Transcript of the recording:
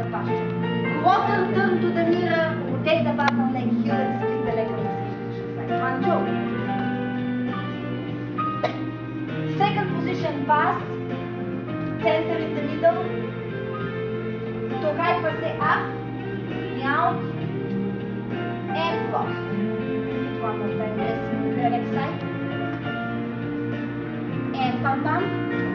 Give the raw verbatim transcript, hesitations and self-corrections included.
the posture. Quarter turn to the mirror, rotate the bottom leg heel and split the leg on the same side. One, two. Second position, pass. Center in the middle. To right per se up, out, and cross. One more time, let's move the next side. And come down.